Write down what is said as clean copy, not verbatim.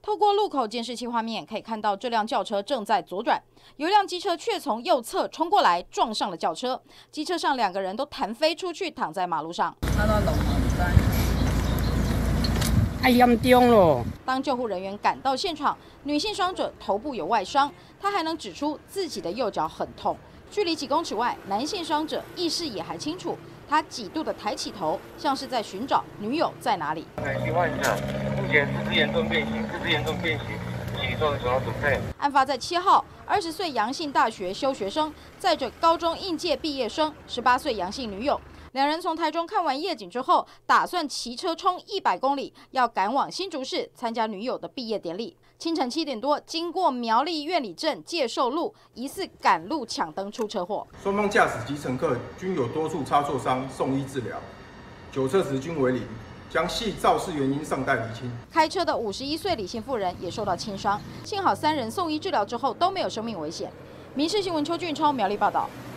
透过路口监视器画面可以看到，这辆轿车正在左转，有一辆机车却从右侧冲过来，撞上了轿车。机车上2个人都弹飞出去，躺在马路上。 太严重了！ 当救护人员赶到现场，女性伤者头部有外伤，她还能指出自己的右脚很痛。距离几公尺外，男性伤者意识也还清楚，他几度的抬起头，像是在寻找女友在哪里。 情况下，目前四肢严重变形，起重手要准备。 案发在7号，20岁阳性大学休学生载着高中应届毕业生18岁阳性女友。2人从台中看完夜景之后，打算骑车冲100公里，要赶往新竹市参加女友的毕业典礼。清晨7点多，经过苗栗苑里镇介寿路，疑似赶路抢灯出车祸。 双方驾驶及乘客均有多处擦挫伤，送医治疗，酒测值均为0，将系肇事原因尚待厘清。 开车的51岁李姓妇人也受到轻伤，幸好3人送医治疗之后都没有生命危险。民视新闻邱俊超苗栗报道。